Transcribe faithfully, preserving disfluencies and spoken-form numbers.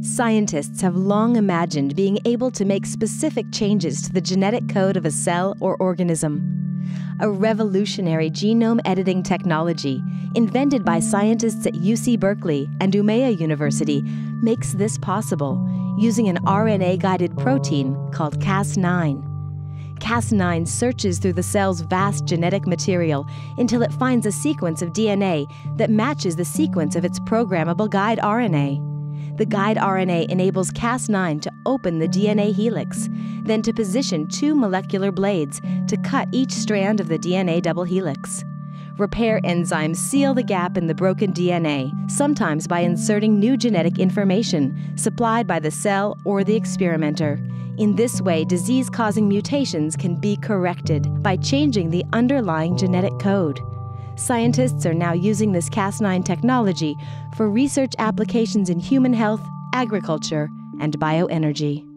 Scientists have long imagined being able to make specific changes to the genetic code of a cell or organism. A revolutionary genome editing technology, invented by scientists at U C Berkeley and Umeå University, makes this possible using an R N A-guided protein called Cas nine. Cas nine searches through the cell's vast genetic material until it finds a sequence of D N A that matches the sequence of its programmable guide R N A. The guide R N A enables Cas nine to open the D N A helix, then to position two molecular blades to cut each strand of the D N A double helix. Repair enzymes seal the gap in the broken D N A, sometimes by inserting new genetic information supplied by the cell or the experimenter. In this way, disease-causing mutations can be corrected by changing the underlying genetic code. Scientists are now using this Cas nine technology for research applications in human health, agriculture, and bioenergy.